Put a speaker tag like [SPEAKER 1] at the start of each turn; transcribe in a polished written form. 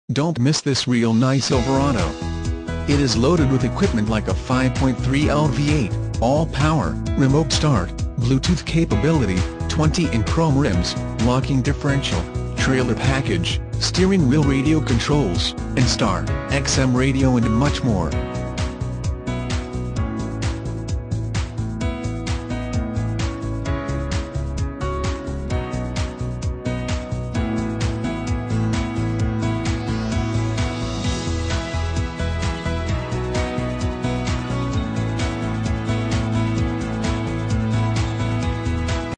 [SPEAKER 1] Don't miss this real nice Silverado. It is loaded with equipment like a 5.3L V8, all-power, remote start, Bluetooth capability, 20-in chrome rims, locking differential, trailer package, steering wheel radio controls, and Star XM radio and much more.